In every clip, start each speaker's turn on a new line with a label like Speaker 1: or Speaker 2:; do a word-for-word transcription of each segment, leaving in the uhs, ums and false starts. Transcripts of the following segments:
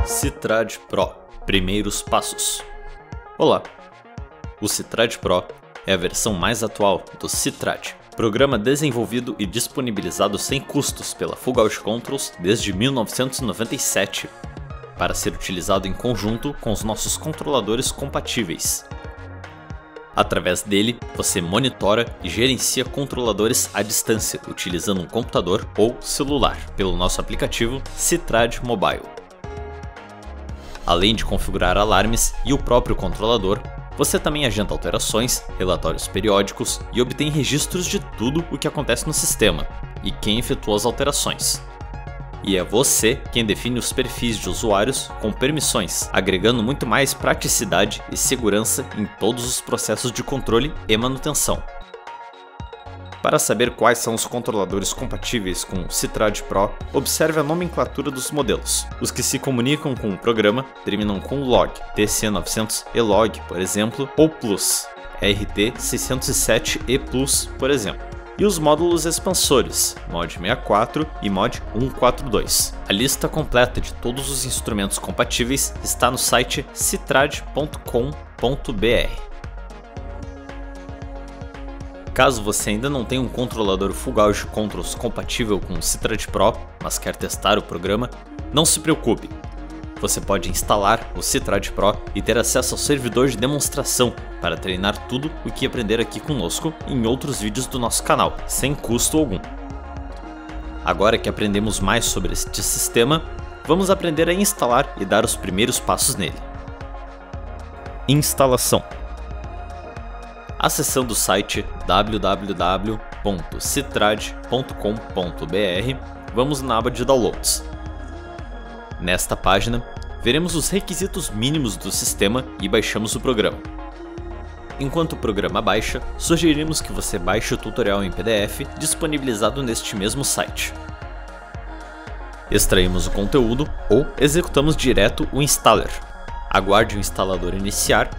Speaker 1: Citrad Pro – Primeiros passos. Olá! O Citrad Pro é a versão mais atual do Citrad, programa desenvolvido e disponibilizado sem custos pela Full Out Controls desde mil novecentos e noventa e sete, para ser utilizado em conjunto com os nossos controladores compatíveis. Através dele, você monitora e gerencia controladores à distância utilizando um computador ou celular pelo nosso aplicativo Citrad Mobile. Além de configurar alarmes e o próprio controlador, você também agenda alterações, relatórios periódicos e obtém registros de tudo o que acontece no sistema e quem efetuou as alterações. E é você quem define os perfis de usuários com permissões, agregando muito mais praticidade e segurança em todos os processos de controle e manutenção. Para saber quais são os controladores compatíveis com o Citrad Pro, observe a nomenclatura dos modelos. Os que se comunicam com o programa terminam com log, T C novecentos E log, por exemplo, ou plus, R T seiscentos e sete E plus, por exemplo. E os módulos expansores, mod sessenta e quatro e mod cento e quarenta e dois. A lista completa de todos os instrumentos compatíveis está no site citrad ponto com ponto br. Caso você ainda não tenha um controlador Full Out Controls compatível com o Citrad Pro, mas quer testar o programa, não se preocupe. Você pode instalar o Citrad Pro e ter acesso ao servidor de demonstração para treinar tudo o que aprender aqui conosco em outros vídeos do nosso canal, sem custo algum. Agora que aprendemos mais sobre este sistema, vamos aprender a instalar e dar os primeiros passos nele. Instalação. Acessando o site w w w ponto citrad ponto com ponto br, vamos na aba de Downloads. Nesta página, veremos os requisitos mínimos do sistema e baixamos o programa. Enquanto o programa baixa, sugerimos que você baixe o tutorial em P D F disponibilizado neste mesmo site. Extraímos o conteúdo ou executamos direto o installer. Aguarde o instalador iniciar.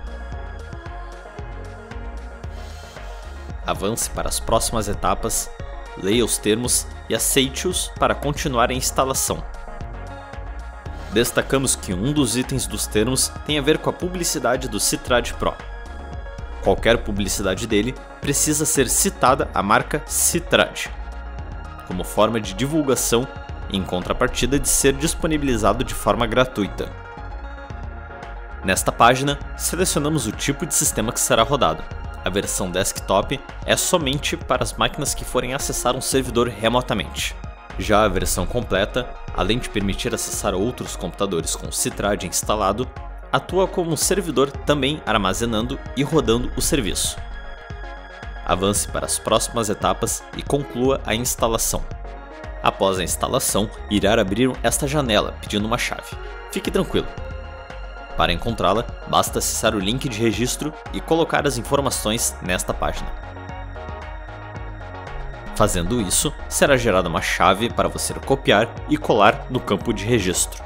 Speaker 1: Avance para as próximas etapas, leia os termos e aceite-os para continuar a instalação. Destacamos que um dos itens dos termos tem a ver com a publicidade do Citrad Pro. Qualquer publicidade dele precisa ser citada a marca Citrad, como forma de divulgação em contrapartida de ser disponibilizado de forma gratuita. Nesta página, selecionamos o tipo de sistema que será rodado. A versão desktop é somente para as máquinas que forem acessar um servidor remotamente. Já a versão completa, além de permitir acessar outros computadores com o Citrad instalado, atua como um servidor também armazenando e rodando o serviço. Avance para as próximas etapas e conclua a instalação. Após a instalação, irá abrir esta janela pedindo uma chave. Fique tranquilo. Para encontrá-la, basta acessar o link de registro e colocar as informações nesta página. Fazendo isso, será gerada uma chave para você copiar e colar no campo de registro.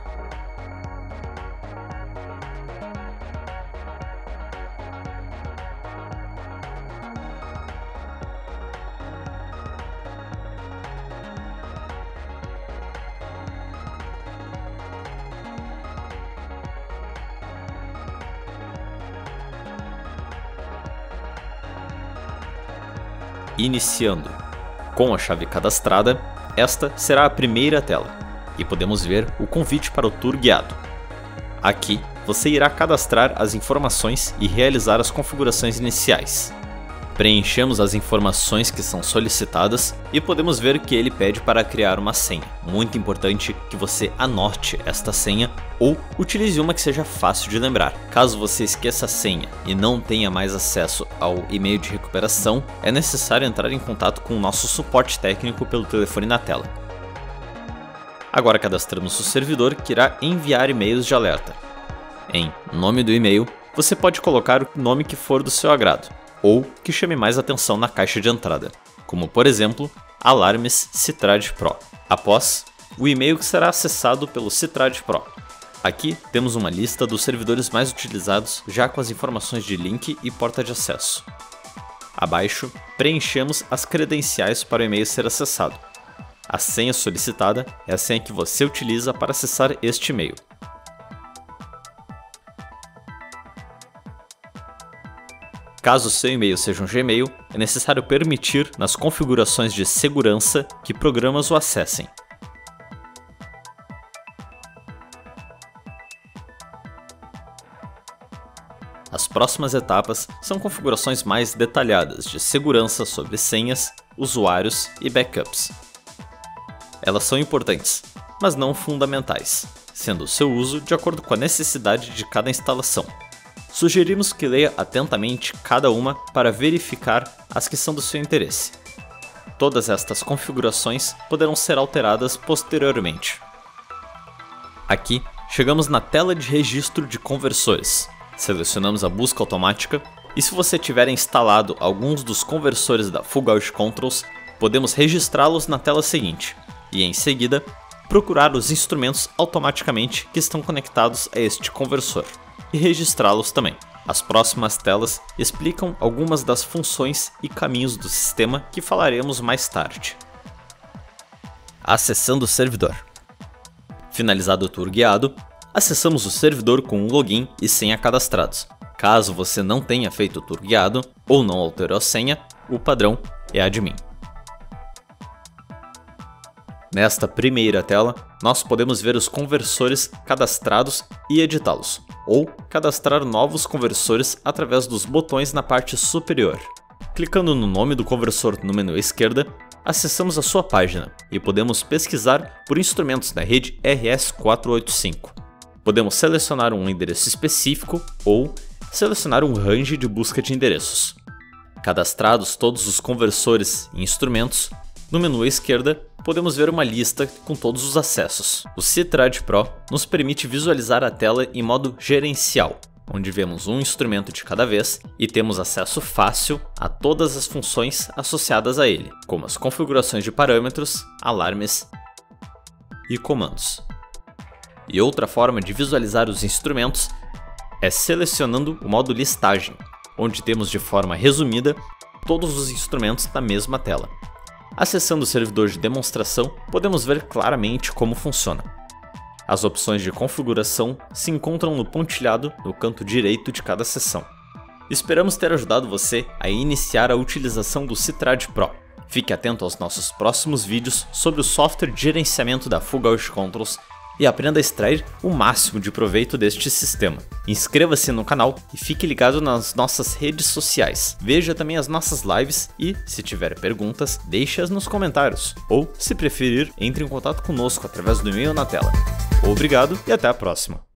Speaker 1: Iniciando. Com a chave cadastrada, esta será a primeira tela, e podemos ver o convite para o tour guiado. Aqui, você irá cadastrar as informações e realizar as configurações iniciais. Preenchemos as informações que são solicitadas e podemos ver que ele pede para criar uma senha. Muito importante que você anote esta senha ou utilize uma que seja fácil de lembrar. Caso você esqueça a senha e não tenha mais acesso ao e-mail de recuperação, é necessário entrar em contato com o nosso suporte técnico pelo telefone na tela. Agora cadastramos o servidor que irá enviar e-mails de alerta. Em nome do e-mail, você pode colocar o nome que for do seu agrado, ou que chame mais atenção na caixa de entrada, como por exemplo, Alarmes Citrad Pro. Após, o e-mail que será acessado pelo Citrad Pro. Aqui temos uma lista dos servidores mais utilizados já com as informações de link e porta de acesso. Abaixo, preenchemos as credenciais para o e-mail ser acessado. A senha solicitada é a senha que você utiliza para acessar este e-mail. Caso seu e-mail seja um Gmail, é necessário permitir nas configurações de segurança que programas o acessem. As próximas etapas são configurações mais detalhadas de segurança sobre senhas, usuários e backups. Elas são importantes, mas não fundamentais, sendo o seu uso de acordo com a necessidade de cada instalação. Sugerimos que leia atentamente cada uma para verificar as que são do seu interesse. Todas estas configurações poderão ser alteradas posteriormente. Aqui, chegamos na tela de registro de conversores. Selecionamos a busca automática e se você tiver instalado alguns dos conversores da Full-Gauge Controls, podemos registrá-los na tela seguinte e, em seguida, procurar os instrumentos automaticamente que estão conectados a este conversor e registrá-los também. As próximas telas explicam algumas das funções e caminhos do sistema que falaremos mais tarde. Acessando o servidor. Finalizado o tour guiado, acessamos o servidor com um login e senha cadastrados. Caso você não tenha feito o tour guiado ou não alterou a senha, o padrão é admin. Nesta primeira tela, nós podemos ver os conversores cadastrados e editá-los, ou cadastrar novos conversores através dos botões na parte superior. Clicando no nome do conversor no menu à esquerda, acessamos a sua página e podemos pesquisar por instrumentos da rede R S quatrocentos e oitenta e cinco. Podemos selecionar um endereço específico ou selecionar um range de busca de endereços. Cadastrados todos os conversores e instrumentos, no menu à esquerda podemos ver uma lista com todos os acessos. O Citrad Pro nos permite visualizar a tela em modo gerencial, onde vemos um instrumento de cada vez e temos acesso fácil a todas as funções associadas a ele, como as configurações de parâmetros, alarmes e comandos. E outra forma de visualizar os instrumentos é selecionando o modo listagem, onde temos de forma resumida todos os instrumentos na mesma tela. Acessando o servidor de demonstração, podemos ver claramente como funciona. As opções de configuração se encontram no pontilhado no canto direito de cada seção. Esperamos ter ajudado você a iniciar a utilização do Citrad Pro. Fique atento aos nossos próximos vídeos sobre o software de gerenciamento da Full-Gauge Controls e aprenda a extrair o máximo de proveito deste sistema. Inscreva-se no canal e fique ligado nas nossas redes sociais. Veja também as nossas lives e, se tiver perguntas, deixe-as nos comentários. Ou, se preferir, entre em contato conosco através do e-mail na tela. Obrigado e até a próxima!